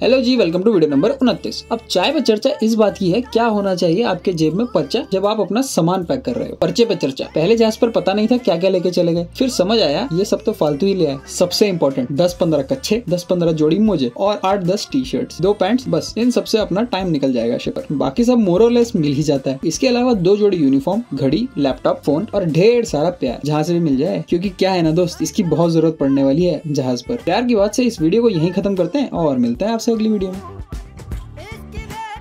Hello ji, welcome to video number 29। अब चाय पे चर्चा इस बात की है क्या होना चाहिए आपके जेब में पर्चा जब आप अपना सामान पैक कर रहे हो। पर्चे पे चर्चा। पहले जहाज पर पता नहीं था क्या क्या लेके चले गए, फिर समझ आया ये सब तो फालतू ही ले आए। सबसे इम्पोर्टेंट 10-15 कच्छे, 10-15 जोड़ी मोजे और 8-10 टी शर्ट, 2 पैंट्स, बस इन सबसे अपना टाइम निकल जाएगा शिप पर। बाकी सब मोर और लेस मिल ही जाता है। इसके अलावा 2 जोड़ी यूनिफॉर्म, घड़ी, लैपटॉप, फोन और ढेर सारा प्यार जहाँ से भी मिल जाए, क्योंकि क्या है ना दोस्त, इसकी बहुत जरूरत पड़ने वाली है जहाज पर। प्यार की बात से इस वीडियो को यहीं खत्म करते हैं और मिलते हैं आपसे अगली वीडियो में।